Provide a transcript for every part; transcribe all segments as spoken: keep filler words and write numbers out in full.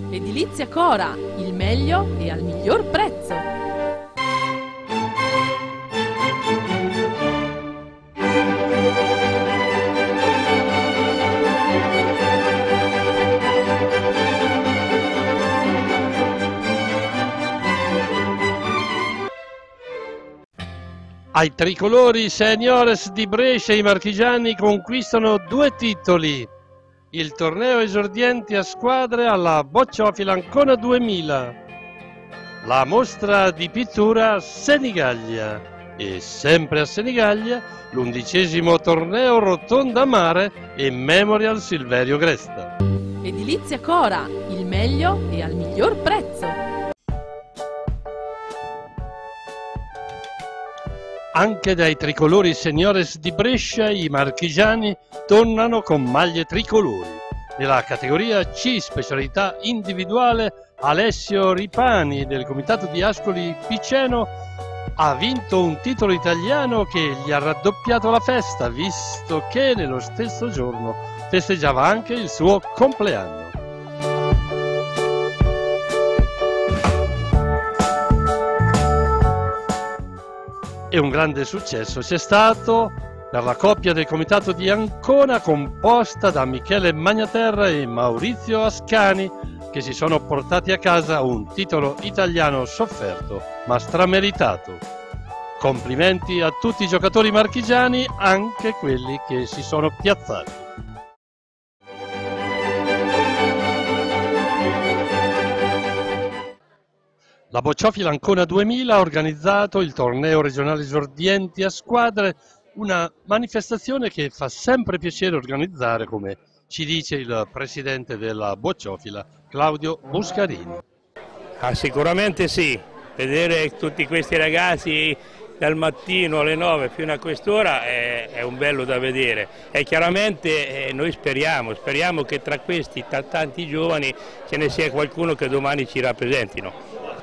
Edilizia Cora, il meglio e al miglior prezzo. Ai tricolori seniores di Brescia i marchigiani conquistano due titoli. Il torneo esordienti a squadre alla Bocciofila Ancona duemila, la mostra di pittura Senigallia e sempre a Senigallia l'undicesimo torneo Rotonda Mare e Memorial Silverio Gresta. Edilizia Cora, il meglio e al miglior prezzo. Anche dai tricolori seniores di Brescia i marchigiani tornano con maglie tricolori. Nella categoria C, specialità individuale, Alessio Ripani del comitato di Ascoli Piceno ha vinto un titolo italiano che gli ha raddoppiato la festa, visto che nello stesso giorno festeggiava anche il suo compleanno. E un grande successo c'è stato per la coppia del comitato di Ancona composta da Michele Magnaterra e Maurizio Ascani, che si sono portati a casa un titolo italiano sofferto ma strameritato. Complimenti a tutti i giocatori marchigiani, anche quelli che si sono piazzati. La Bocciofila Ancona duemila ha organizzato il torneo regionale esordienti a squadre, una manifestazione che fa sempre piacere organizzare, come ci dice il presidente della Bocciofila, Claudio Buscarini. Ah, sicuramente sì, vedere tutti questi ragazzi dal mattino alle nove fino a quest'ora è, è un bello da vedere e chiaramente eh, noi speriamo, speriamo che tra questi tanti giovani ce ne sia qualcuno che domani ci rappresentino.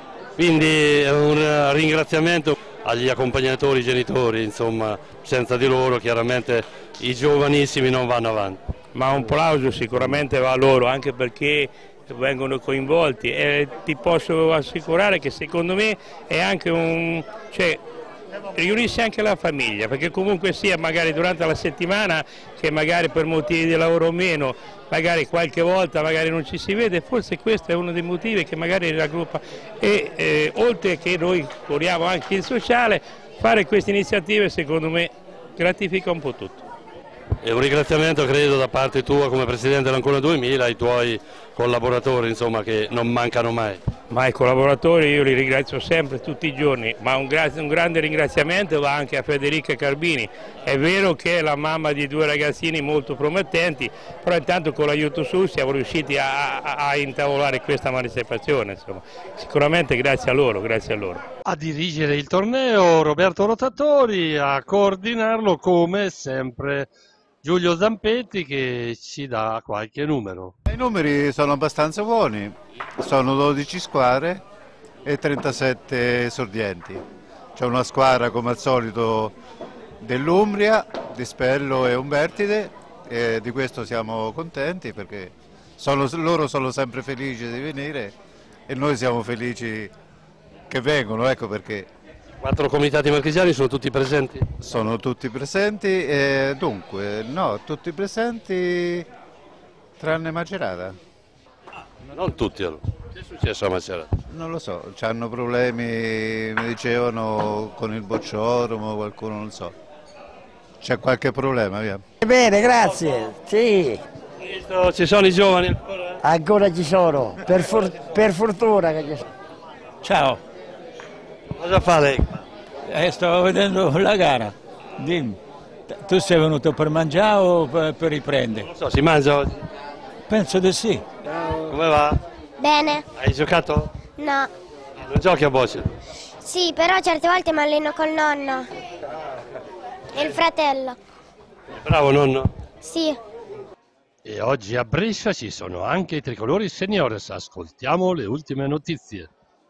Quindi un ringraziamento agli accompagnatori, genitori, insomma, senza di loro chiaramente i giovanissimi non vanno avanti. Ma un plauso sicuramente va a loro, anche perché vengono coinvolti e ti posso assicurare che secondo me è anche un... cioè, riunisce anche la famiglia, perché comunque sia magari durante la settimana che magari per motivi di lavoro o meno, magari qualche volta magari non ci si vede, forse questo è uno dei motivi che magari raggruppa e eh, oltre che noi curiamo anche il sociale, fare queste iniziative secondo me gratifica un po' tutto. E un ringraziamento credo da parte tua come presidente dell'Ancona duemila ai tuoi collaboratori, insomma, che non mancano mai. Ma i collaboratori io li ringrazio sempre, tutti i giorni, ma un, un grande ringraziamento va anche a Federica Carbini. È vero che è la mamma di due ragazzini molto promettenti, però intanto con l'aiuto suo siamo riusciti a, a, a intavolare questa manifestazione, insomma. Sicuramente grazie a loro, grazie a loro. A dirigere il torneo Roberto Rotatori, a coordinarlo come sempre Giulio Zampetti, che ci dà qualche numero. I numeri sono abbastanza buoni, sono dodici squadre e trentasette esordienti. C'è una squadra come al solito dell'Umbria, di Spello e Umbertide, e di questo siamo contenti perché sono, loro sono sempre felici di venire e noi siamo felici che vengono, ecco perché. Quattro comitati marchigiani sono tutti presenti? Sono tutti presenti e dunque, no, tutti presenti tranne Macerata. Ah, non tutti allora. Che è successo a Macerata? Non lo so, hanno problemi, mi dicevano, con il bocciodromo, qualcuno non so. C'è qualche problema, via. Bene, grazie, sì. Visto, ci sono i giovani ancora? Ancora ci sono, per, for per fortuna che ci sono. Ciao. Cosa fa lei? Eh, stavo vedendo la gara. Dimmi, tu sei venuto per mangiare o per, per riprendere? Non so, si mangia oggi? Penso di sì. Come va? Bene. Hai giocato? No. Non giochi a bocce? Sì, però certe volte mi alleno col nonno e il fratello. Bravo nonno? Sì. E oggi a Brescia ci sono anche i tricolori seniores. Ascoltiamo le ultime notizie.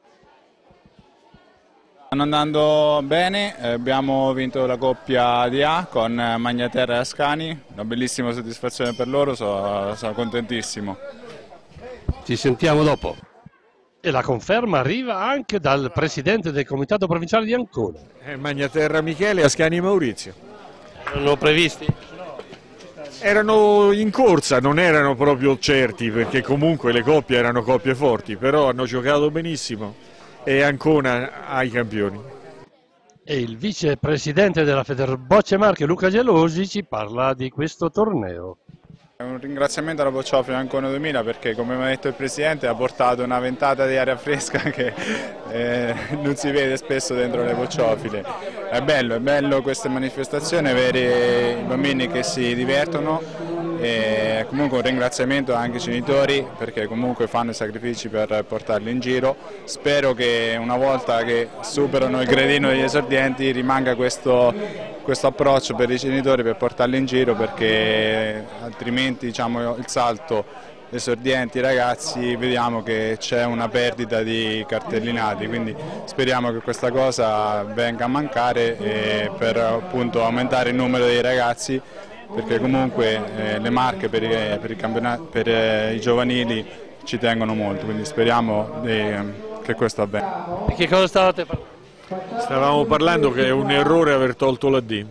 Stanno andando bene, abbiamo vinto la coppia di A con Magnaterra e Ascani, una bellissima soddisfazione per loro, sono, sono contentissimo. Ci sentiamo dopo. E la conferma arriva anche dal presidente del comitato provinciale di Ancona. Eh, Magnaterra Michele e Ascani Maurizio. Erano previsti? Erano in corsa, non erano proprio certi perché comunque le coppie erano coppie forti, però hanno giocato benissimo e Ancona ai campioni. E il vicepresidente della Federbocce Marche, Luca Gelosi, ci parla di questo torneo. Un ringraziamento alla Bocciofila Ancona duemila perché, come mi ha detto il Presidente, ha portato una ventata di aria fresca che eh, non si vede spesso dentro le bocciofile. È bello, è bello queste manifestazioni, avere i bambini che si divertono e comunque un ringraziamento anche ai genitori perché comunque fanno i sacrifici per portarli in giro. Spero che una volta che superano il gradino degli esordienti rimanga questo, questo approccio per i genitori per portarli in giro, perché altrimenti, diciamo, il salto esordienti ragazzi vediamo che c'è una perdita di cartellinati, quindi speriamo che questa cosa venga a mancare e per appunto aumentare il numero dei ragazzi, perché comunque eh, le Marche per, i, per, il per eh, i giovanili ci tengono molto, quindi speriamo di, che questo avvenga. Di che cosa stavate parlando? Stavamo parlando che è un errore aver tolto la D.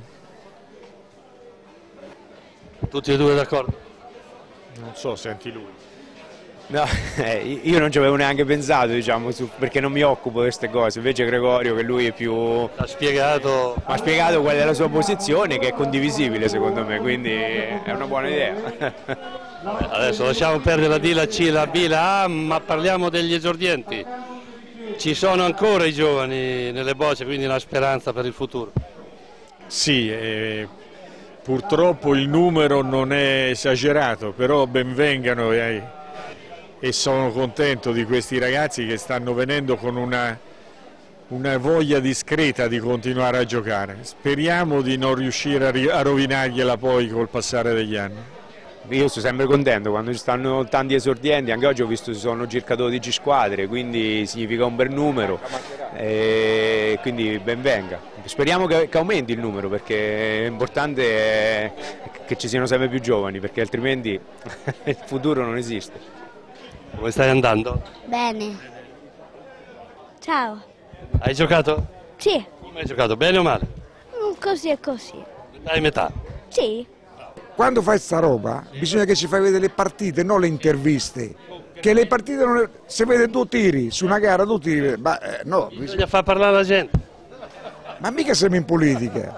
Tutti e due d'accordo? Non so, senti lui. No, eh, io non ci avevo neanche pensato, diciamo, su, perché non mi occupo di queste cose, invece Gregorio, che lui è più... Ha spiegato... ha spiegato qual è la sua posizione, che è condivisibile secondo me, quindi è una buona idea. Adesso lasciamo perdere la D, la C, la B, la A, ma parliamo degli esordienti. Ci sono ancora i giovani nelle bocce, quindi una speranza per il futuro. Sì, eh, purtroppo il numero non è esagerato, però benvengano e, e sono contento di questi ragazzi che stanno venendo con una, una voglia discreta di continuare a giocare. Speriamo di non riuscire a, a rovinargliela poi col passare degli anni. Io sto sempre contento quando ci stanno tanti esordienti, anche oggi ho visto che ci sono circa dodici squadre, quindi significa un bel numero, e quindi ben venga. Speriamo che, che aumenti il numero, perché è importante che ci siano sempre più giovani, perché altrimenti il futuro non esiste. Come stai andando? Bene. Ciao. Hai giocato? Sì, Come hai giocato? Bene o male? così e così. Dai metà. Sì. Quando fai sta roba bisogna che ci fai vedere le partite, non le interviste. Che le partite non le... se vede due tiri su una gara, due tiri, ma eh, no. Bisogna far parlare la gente. Ma mica siamo in politica.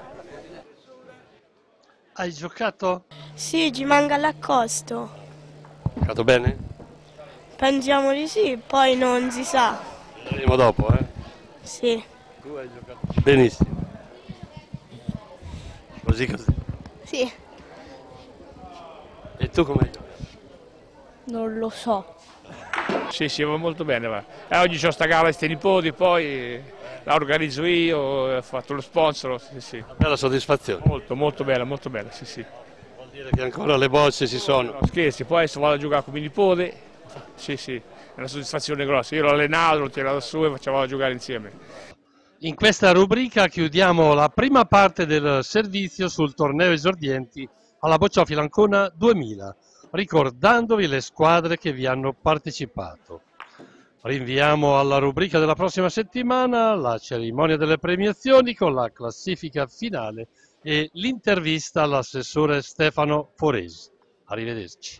Hai giocato? Sì, ci manca l'accosto. Giocato bene? Pensiamo di sì, poi non si sa. Vedremo dopo, eh? Sì. Tu hai giocato benissimo. Così così. Sì. E tu come hai giocato? Non lo so. Sì, sì, va molto bene. Va. E oggi c'ho sta gara di sti nipoti, poi la organizzo io, ho fatto lo sponsor. Sì, sì. Una bella soddisfazione. Molto, molto bella, molto bella, sì, sì. Vuol dire che ancora le bocce ci sono. No, scherzi, poi adesso vado a giocare con mio nipote. Sì, sì, è una soddisfazione grossa. Io l'ho allenato, l'ho tirato su e facciamo a giocare insieme. In questa rubrica chiudiamo la prima parte del servizio sul torneo esordienti alla Bocciofila Ancona duemila, ricordandovi le squadre che vi hanno partecipato. Rinviamo alla rubrica della prossima settimana, la cerimonia delle premiazioni con la classifica finale e l'intervista all'assessore Stefano Foresi. Arrivederci.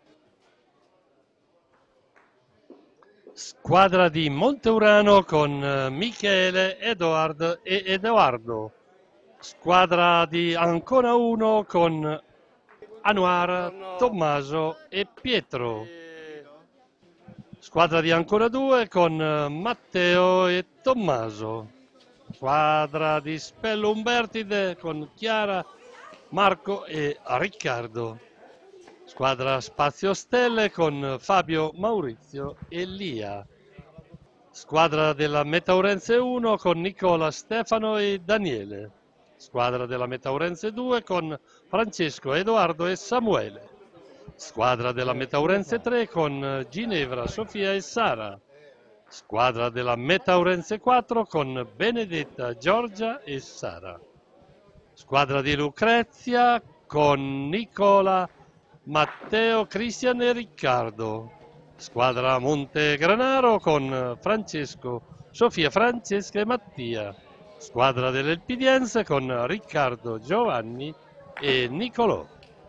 Squadra di Monteurano con Michele, Edoard e Edoardo. Squadra di Ancona uno con Anuar, Tommaso e Pietro. Squadra di Ancona due con Matteo e Tommaso. Squadra di Spello Umbertide con Chiara, Marco e Riccardo. Squadra Spazio Stelle con Fabio, Maurizio e Lia. Squadra della Metaurense uno con Nicola, Stefano e Daniele. Squadra della Metaurense due con Francesco, Edoardo e Samuele. Squadra della Metaurense tre con Ginevra, Sofia e Sara. Squadra della Metaurense quattro con Benedetta, Giorgia e Sara. Squadra di Lucrezia con Nicola, Matteo, Cristian e Riccardo. Squadra Montegranaro con Francesco, Sofia, Francesca e Mattia. Squadra dell'Elpidiense con Riccardo, Giovanni e Nicolò.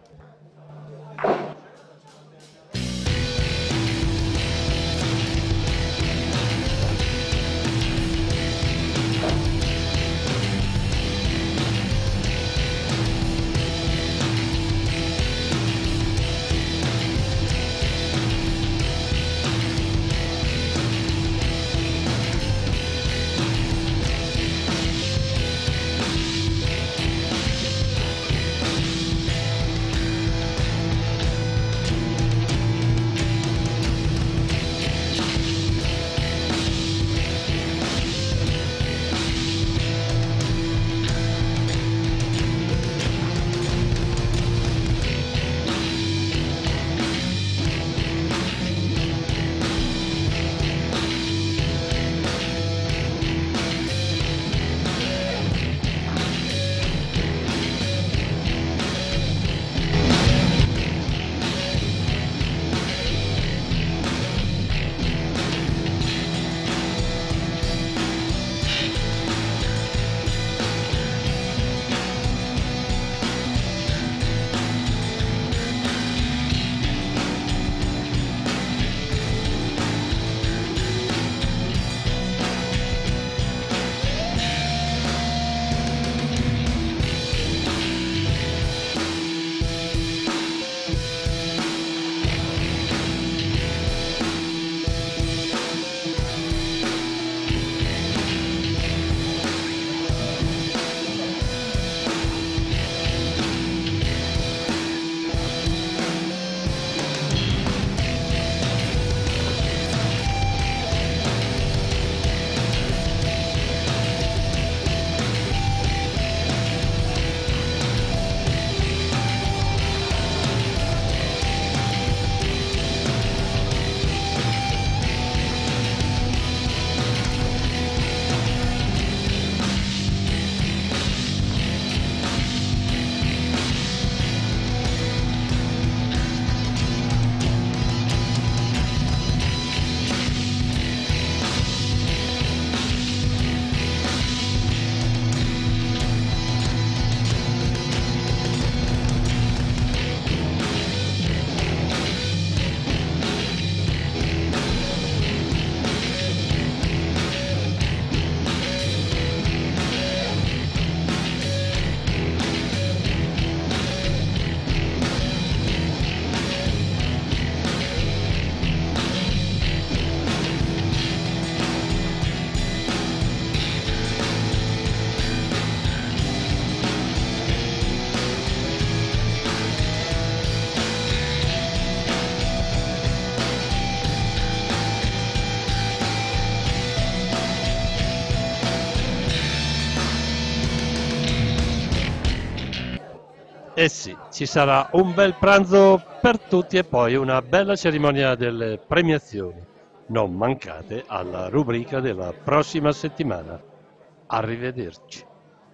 Eh sì, ci sarà un bel pranzo per tutti e poi una bella cerimonia delle premiazioni. Non mancate alla rubrica della prossima settimana. Arrivederci.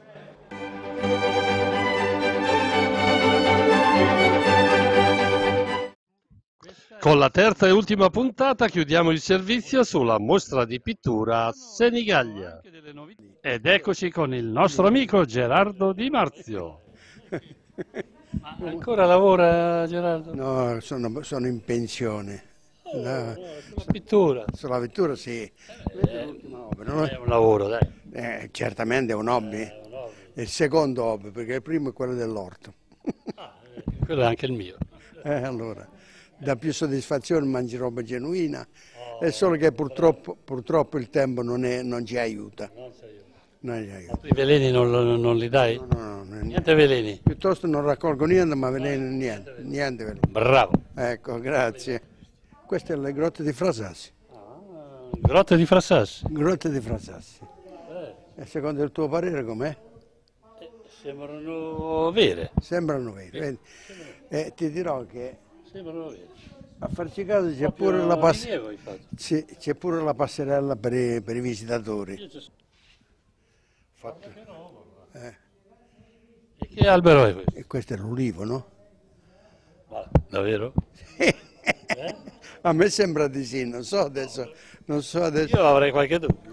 Con la terza e ultima puntata chiudiamo il servizio sulla mostra di pittura a Senigallia. Ed eccoci con il nostro amico Gerardo Di Marzio. Ma ancora lavora Gerardo? No, sono, sono in pensione. No, sulla pittura? Sulla pittura sì. Eh, non è un lavoro, dai. Eh, certamente è un hobby. È un hobby. È il secondo hobby, perché il primo è quello dell'orto. Ah, quello è anche il mio. Eh, allora, dà più soddisfazione, mangi roba genuina. Oh, è solo che purtroppo, purtroppo il tempo non, è, non ci aiuta. Non ci aiuta. Non ci aiuta. I veleni non, non li dai? No, no, no, niente. Niente veleni? Piuttosto non raccolgo niente, ma veleni niente. Niente veleni. Bravo. Ecco, grazie. Queste sono le grotte di Frasassi. Ah, grotte di Frasassi? Grotte di Frasassi. Eh. E secondo il tuo parere com'è? Eh, sembrano vere. Sembrano vere. Vedi? Eh, ti dirò che sembrano vere. A farci caso c'è pure, la pass- c'è, c'è pure la passerella per i, per i visitatori. Fatto. Eh. E che albero è questo? E questo è l'ulivo, no? Ma, davvero? eh? A me sembra di sì, non so adesso. Non so adesso. Io avrei qualche dubbio.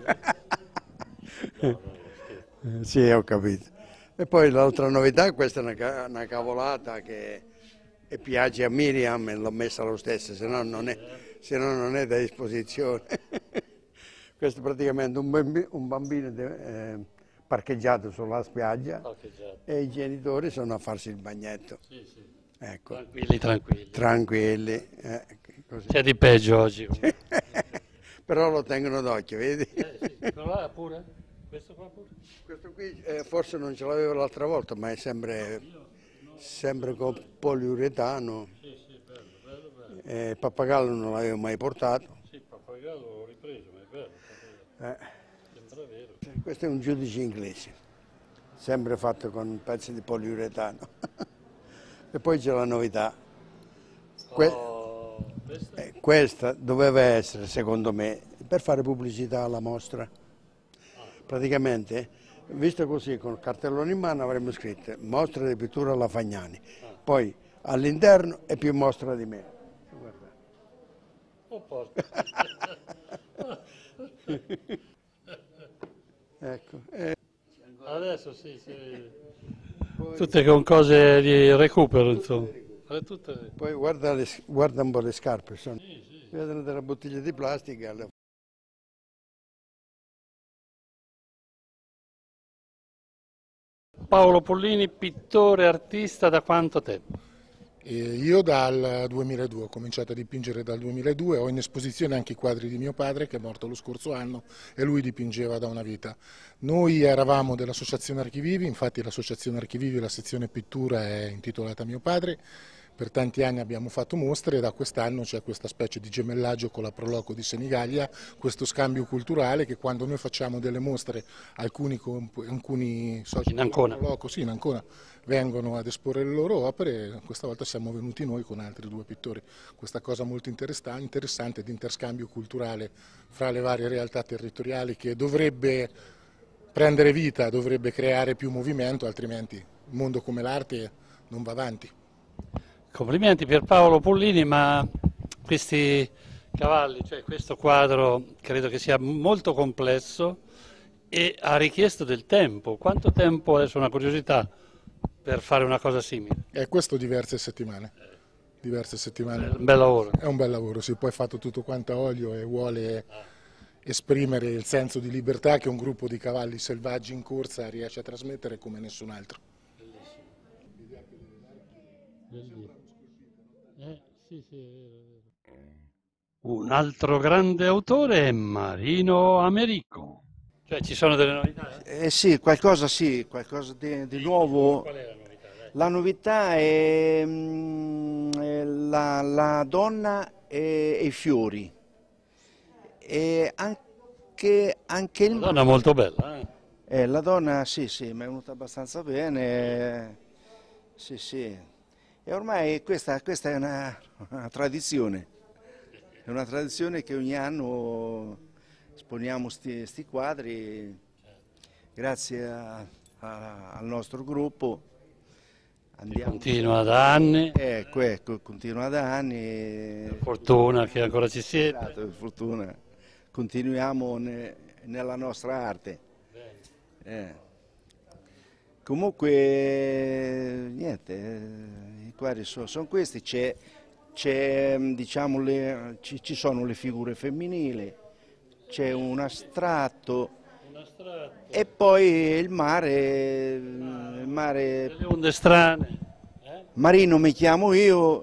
Sì, ho capito. E poi l'altra novità, questa è una, ca- una cavolata che e piace a Miriam e l'ho messa lo stesso, se no non è, se no non è da disposizione. Questo è praticamente un bambino, un bambino eh, parcheggiato sulla spiaggia parcheggiato. E i genitori sono a farsi il bagnetto. Sì, sì. Ecco. Tranquilli, tranquilli. Tranquilli. Eh, C'è di peggio oggi. Però lo tengono d'occhio, vedi? Eh, sì. Quello là pure? Questo qua pure? Questo qui eh, forse non ce l'avevo l'altra volta, ma è sempre, sempre con poliuretano. Sì, sì, bello, bello, bello. Eh, il pappagallo non l'avevo mai portato. Sì, il pappagallo l'ho ripreso, ma è bello. Eh. Sembra vero. Questo è un giudice inglese, sempre fatto con pezzi di poliuretano. E poi c'è la novità. Que- Oh, questa? eh, questa doveva essere, secondo me, per fare pubblicità alla mostra. Praticamente, visto così, con il cartellone in mano avremmo scritto mostra di pittura alla Fagnani. Poi all'interno è più mostra di me. Guarda. Oh, porca. Ecco. Eh. Adesso sì, sì. Tutte con cose di recupero, insomma. Tutte... Poi guarda, le, guarda un po' le scarpe, sono. Sì, sì. Vedono delle bottiglie di plastica. Le... Paolo Pollini, pittore, artista, da quanto tempo? Eh, io dal duemiladue, ho cominciato a dipingere dal duemiladue, ho in esposizione anche i quadri di mio padre che è morto lo scorso anno e lui dipingeva da una vita. Noi eravamo dell'Associazione Archivivi, infatti l'Associazione Archivivi, la sezione pittura è intitolata a mio padre. Per tanti anni abbiamo fatto mostre e da quest'anno c'è questa specie di gemellaggio con la Proloco di Senigallia, questo scambio culturale che quando noi facciamo delle mostre, alcuni, alcuni soci in Ancona. Proloco, sì, in Ancona, vengono ad esporre le loro opere, questa volta siamo venuti noi con altri due pittori. Questa cosa molto interessante di interscambio culturale fra le varie realtà territoriali che dovrebbe prendere vita, dovrebbe creare più movimento, altrimenti un mondo come l'arte non va avanti. Complimenti Pierpaolo Pollini, ma questi cavalli, cioè questo quadro credo che sia molto complesso e ha richiesto del tempo. Quanto tempo, adesso una curiosità, per fare una cosa simile? E questo diverse settimane. Diverse settimane. È un bel lavoro. È un bel lavoro, sì, poi è fatto tutto quanto a olio e vuole esprimere il senso di libertà che un gruppo di cavalli selvaggi in corsa riesce a trasmettere come nessun altro. Bellissimo. Eh, sì, sì, è vero, è vero. Un altro grande autore è Marino Americo. Cioè ci sono delle novità? Eh sì, qualcosa sì, qualcosa di, di nuovo. Qual è la novità? Dai. La novità è, mm, è la, la donna e, e i fiori. E anche, anche il... La donna è molto bella. Eh? Eh, la donna sì, sì, mi è venuta abbastanza bene. Sì, sì. E ormai questa, questa è una, una tradizione, è una tradizione che ogni anno esponiamo questi quadri grazie a, a, al nostro gruppo. Andiamo, continua da anni. Ecco, ecco, continua da anni. Per fortuna che ancora ci siete. Esatto, per fortuna. Continuiamo ne, nella nostra arte. Eh. Comunque, niente, i quadri sono, sono questi, c'è, c'è, diciamo, le, ci, ci sono le figure femminili, c'è un astratto, un astratto e poi il mare, il mare... Le onde strane. Eh? Marino mi chiamo io.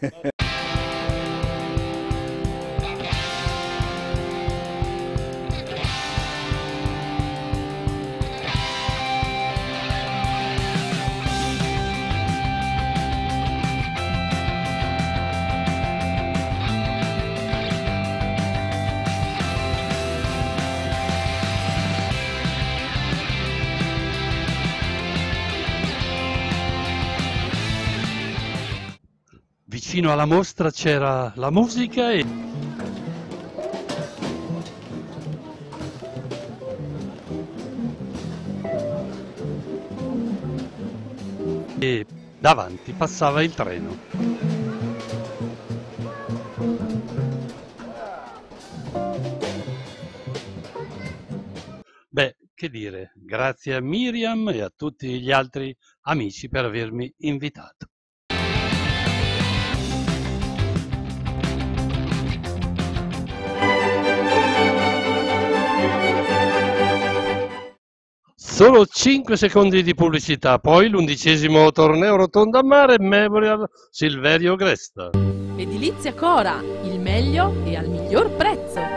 Vicino alla mostra c'era la musica e... e davanti passava il treno. Che dire, grazie a Miriam e a tutti gli altri amici per avermi invitato. Solo cinque secondi di pubblicità, poi l'undicesimo torneo Rotonda a Mare Memorial Silverio Gresta. Edilizia Cora, il meglio e al miglior prezzo.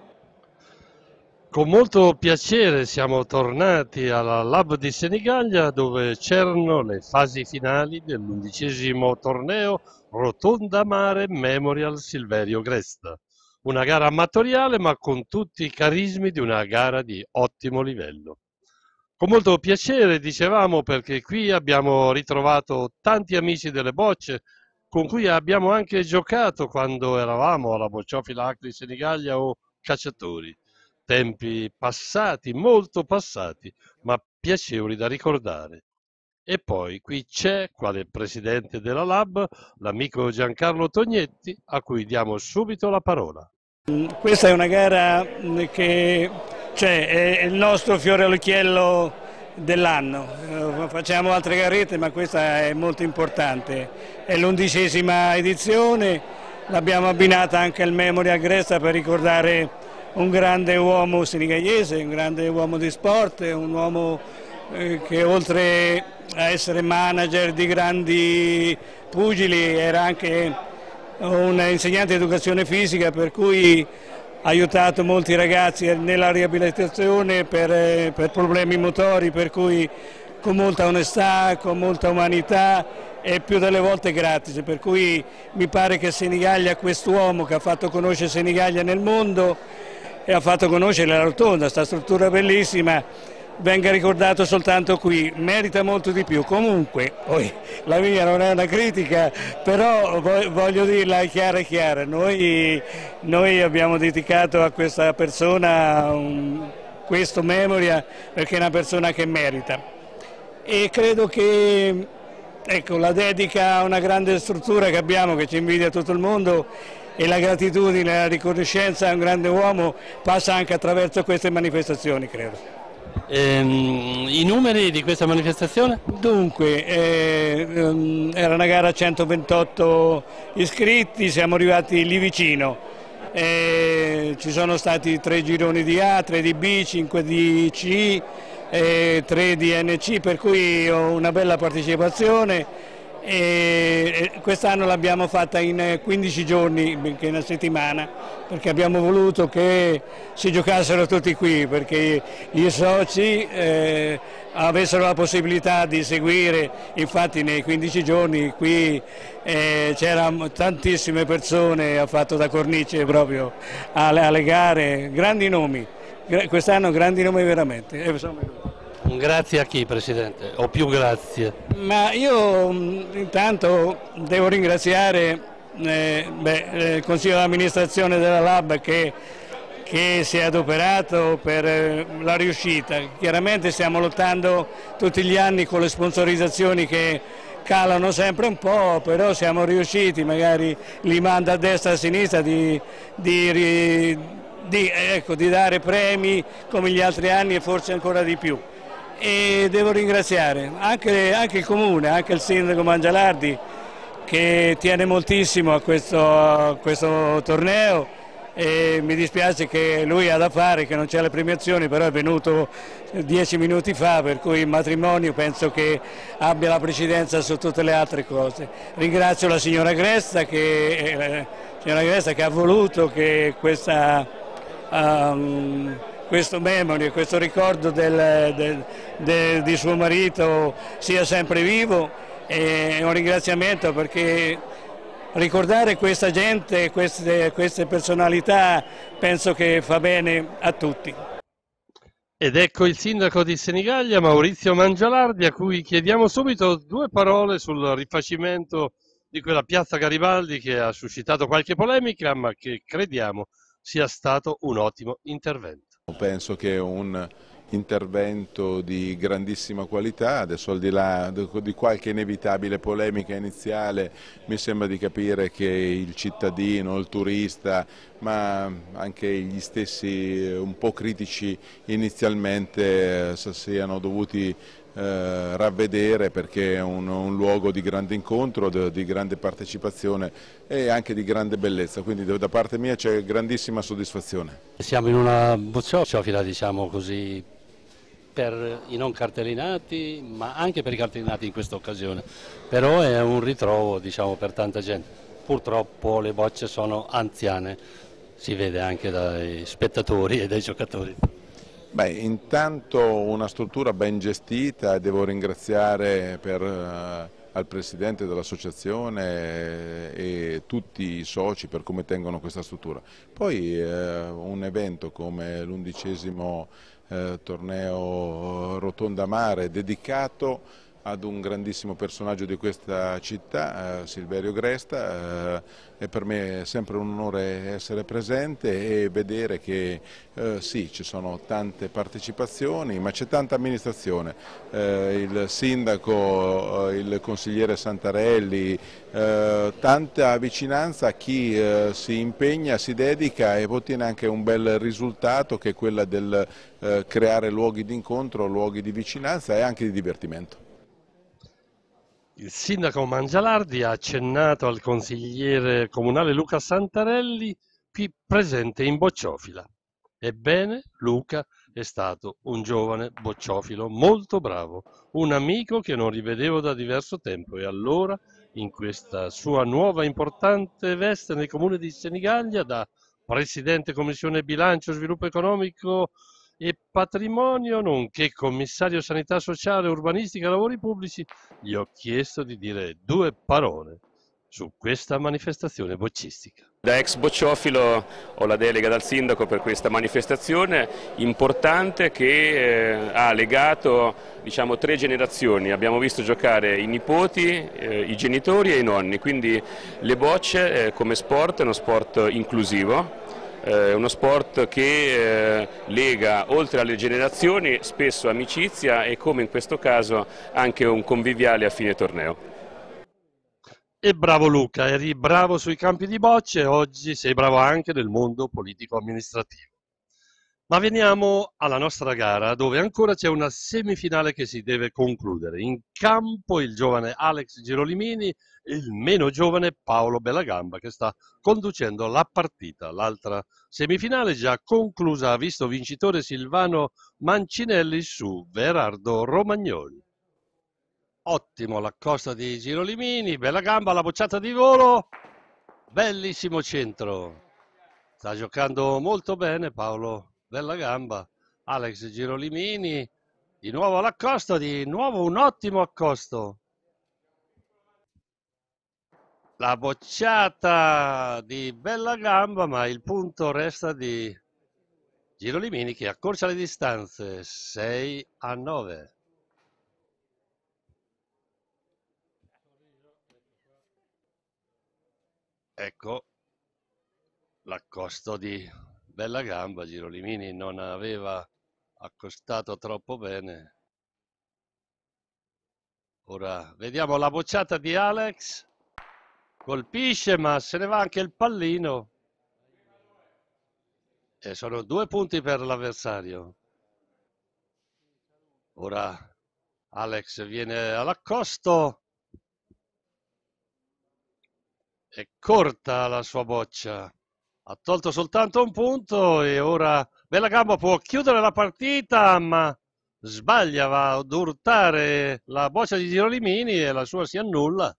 Con molto piacere siamo tornati alla Lab di Senigallia dove c'erano le fasi finali dell'undicesimo torneo Rotonda Mare Memorial Silverio Gresta. Una gara amatoriale ma con tutti i carismi di una gara di ottimo livello. Con molto piacere dicevamo perché qui abbiamo ritrovato tanti amici delle bocce con cui abbiamo anche giocato quando eravamo alla Bocciofila Acqui di Senigallia o Cacciatori. Tempi passati, molto passati, ma piacevoli da ricordare. E poi qui c'è, quale presidente della Lab, l'amico Giancarlo Tognetti, a cui diamo subito la parola. Questa è una gara che cioè, è il nostro fiore all'occhiello dell'anno. Facciamo altre garette, ma questa è molto importante. È l'undicesima edizione, l'abbiamo abbinata anche al Memorial Gresta per ricordare un grande uomo senigalese, un grande uomo di sport, un uomo eh, che oltre a essere manager di grandi pugili era anche un insegnante di educazione fisica, per cui ha aiutato molti ragazzi nella riabilitazione per, per problemi motori, per cui con molta onestà, con molta umanità e più delle volte gratis, per cui mi pare che Senigallia, quest'uomo che ha fatto conoscere Senigallia nel mondo e ha fatto conoscere la Rotonda, questa struttura bellissima, venga ricordato soltanto qui, merita molto di più. Comunque, poi la mia non è una critica, però voglio dirla chiara e chiara, noi, noi abbiamo dedicato a questa persona un, questo memoria perché è una persona che merita e credo che ecco, la dedica a una grande struttura che abbiamo, che ci invidia tutto il mondo, e la gratitudine, la riconoscenza a un grande uomo passa anche attraverso queste manifestazioni, credo. Ehm, I numeri di questa manifestazione? Dunque, eh, era una gara a centoventotto iscritti, siamo arrivati lì vicino. Eh, ci sono stati tre gironi di A, tre di B, cinque di C, eh, tre di N C, per cui ho una bella partecipazione. E quest'anno l'abbiamo fatta in quindici giorni, benché una settimana, perché abbiamo voluto che si giocassero tutti qui, perché i soci eh, avessero la possibilità di seguire. Infatti nei quindici giorni qui eh, c'erano tantissime persone, ha fatto da cornice proprio alle, alle gare, grandi nomi, quest'anno grandi nomi veramente. Grazie a chi, Presidente? O più grazie? Ma io intanto devo ringraziare eh, beh, il Consiglio di amministrazione della Lab che, che si è adoperato per eh, la riuscita. Chiaramente stiamo lottando tutti gli anni con le sponsorizzazioni che calano sempre un po', però siamo riusciti, magari li manda a destra e a sinistra, di, di, di, ecco, di dare premi come gli altri anni e forse ancora di più. E devo ringraziare anche, anche il Comune, anche il Sindaco Mangialardi che tiene moltissimo a questo, a questo torneo e mi dispiace che lui ha da fare, che non c'è le premiazioni, però è venuto dieci minuti fa, per cui il matrimonio penso che abbia la precedenza su tutte le altre cose. Ringrazio la signora Gresta che, eh, signora Gresta che ha voluto che questa... Um, questo memory, questo ricordo del, del, del, di suo marito sia sempre vivo, e un ringraziamento perché ricordare questa gente, queste, queste personalità, penso che fa bene a tutti. Ed ecco il sindaco di Senigallia, Maurizio Mangialardi, a cui chiediamo subito due parole sul rifacimento di quella piazza Garibaldi che ha suscitato qualche polemica, ma che crediamo sia stato un ottimo intervento. Penso che un intervento di grandissima qualità. Adesso, al di là di qualche inevitabile polemica iniziale, mi sembra di capire che il cittadino, il turista, ma anche gli stessi un po' critici inizialmente siano dovuti Eh, ravvedere, perché è un, un luogo di grande incontro, di, di grande partecipazione e anche di grande bellezza, quindi da parte mia c'è grandissima soddisfazione. Siamo in una bocciofila, diciamo così, per i non cartellinati, ma anche per i cartellinati in questa occasione, però è un ritrovo, diciamo, per tanta gente. Purtroppo le bocce sono anziane, si vede anche dai spettatori e dai giocatori. Beh, intanto una struttura ben gestita, devo ringraziare per, eh, al Presidente dell'associazione e tutti i soci per come tengono questa struttura. Poi eh, un evento come l'undicesimo eh, torneo Rotonda Mare dedicato ad un grandissimo personaggio di questa città, eh, Silverio Gresta, eh, e per me è sempre un onore essere presente e vedere che eh, sì, ci sono tante partecipazioni, ma c'è tanta amministrazione, eh, il sindaco, eh, il consigliere Santarelli, eh, tanta vicinanza a chi eh, si impegna, si dedica e ottiene anche un bel risultato, che è quella del eh, creare luoghi di incontro, luoghi di vicinanza e anche di divertimento. Il sindaco Mangialardi ha accennato al consigliere comunale Luca Santarelli, qui presente in bocciofila. Ebbene, Luca è stato un giovane bocciofilo molto bravo, un amico che non rivedevo da diverso tempo, e allora, in questa sua nuova importante veste nel comune di Senigallia, da presidente commissione bilancio, sviluppo economico e patrimonio, nonché commissario sanità sociale, urbanistica e lavori pubblici, gli ho chiesto di dire due parole su questa manifestazione boccistica. Da ex bocciofilo ho la delega dal sindaco per questa manifestazione importante che eh, ha legato, diciamo, tre generazioni. Abbiamo visto giocare i nipoti, eh, i genitori e i nonni, quindi le bocce eh, come sport è uno sport inclusivo. È uno sport che eh, lega, oltre alle generazioni, spesso amicizia e, come in questo caso, anche un conviviale a fine torneo. E bravo Luca, eri bravo sui campi di bocce, oggi sei bravo anche nel mondo politico-amministrativo. Ma veniamo alla nostra gara, dove ancora c'è una semifinale che si deve concludere. In campo il giovane Alex Girolimini e il meno giovane Paolo Bellagamba, che sta conducendo la partita. L'altra semifinale già conclusa ha visto vincitore Silvano Mancinelli su Verardo Romagnoli. Ottimo l'accosta di Girolimini, Bellagamba, la bocciata di volo, bellissimo centro. Sta giocando molto bene Paolo Bellagamba. Alex Girolimini, di nuovo all'accosto, di nuovo un ottimo accosto. La bocciata di Bellagamba, ma il punto resta di Girolimini, che accorcia le distanze, sei a nove. Ecco l'accosto di Bellagamba. Girolimini non aveva accostato troppo bene. Ora vediamo la bocciata di Alex. Colpisce, ma se ne va anche il pallino. E sono due punti per l'avversario. Ora Alex viene all'accosto. È corta la sua boccia. Ha tolto soltanto un punto e ora Bellagamba può chiudere la partita, ma sbaglia, va ad urtare la boccia di Girolimini e la sua si annulla.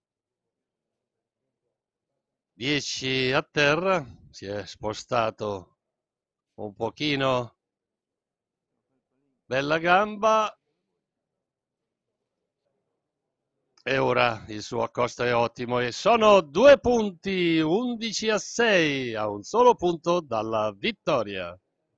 dieci a terra, si è spostato un pochino Bellagamba e ora il suo accosto è ottimo e sono due punti, undici a sei, a un solo punto dalla vittoria.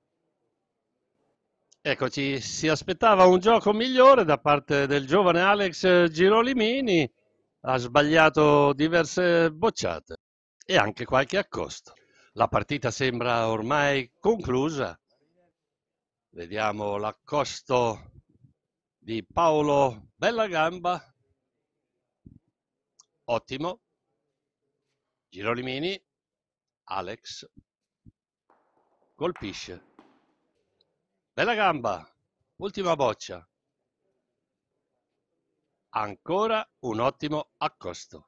Eccoci, si aspettava un gioco migliore da parte del giovane Alex Girolimini, ha sbagliato diverse bocciate e anche qualche accosto. La partita sembra ormai conclusa. Vediamo l'accosto di Paolo Bellagamba. Ottimo. Girolimini. Alex. Colpisce. Bellagamba. Ultima boccia. Ancora un ottimo accosto.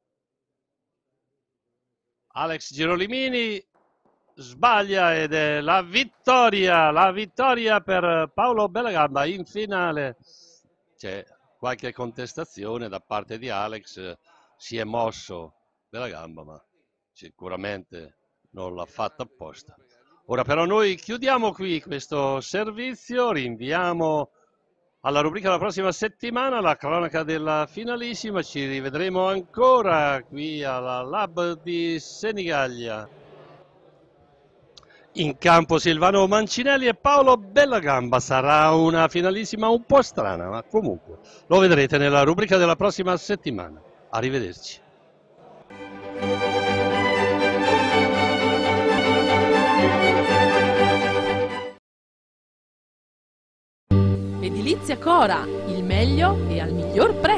Alex Girolimini sbaglia ed è la vittoria, la vittoria per Paolo Bellagamba in finale. C'è qualche contestazione da parte di Alex, si è mosso Bellagamba, ma sicuramente non l'ha fatta apposta. Ora però noi chiudiamo qui questo servizio, rinviamo alla rubrica la prossima settimana, la cronaca della finalissima. Ci rivedremo ancora qui alla Lab di Senigallia. In campo Silvano Mancinelli e Paolo Bellagamba. Sarà una finalissima un po' strana, ma comunque lo vedrete nella rubrica della prossima settimana. Arrivederci. Edilizia Cora, il meglio e al miglior prezzo.